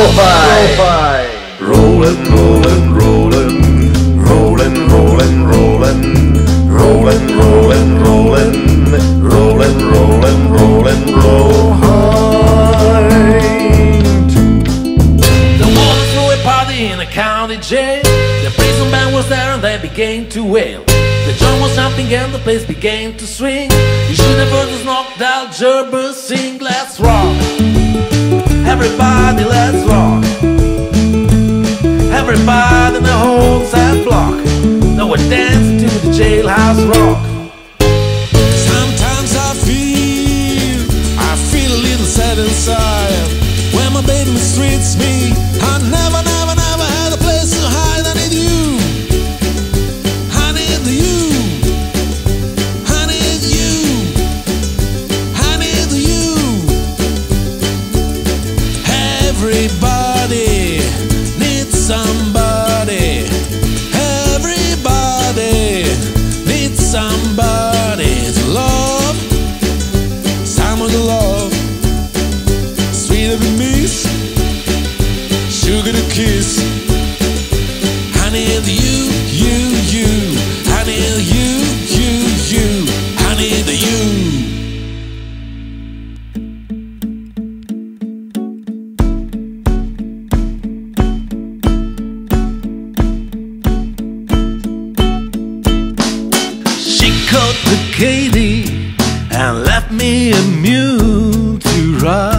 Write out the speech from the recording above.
Lo-fi. Rollin', rollin', rollin', rollin', rollin', rollin', rollin', rollin', rollin', rollin', rollin', rollin', roll high. They wanted to throw a party in a county jail. The prison band was there and they began to wail. The drum was jumping and the place began to swing. You should have heard us knocked out Gerber sing. Let's rock, everybody, let's rock. Everybody in the whole side block, now we're dancing to the jailhouse rock. Sometimes I feel a little sad inside when my baby mistreats me. I never had a place to hide. I need you, I need you, I need you, I need you. Everybody needs somebody. Everybody needs somebody to love. Someone to love, sweeter than miss, sugar to kiss. I need you, you. I need you, you. I need you. She caught the Katie and left me a mule to ride.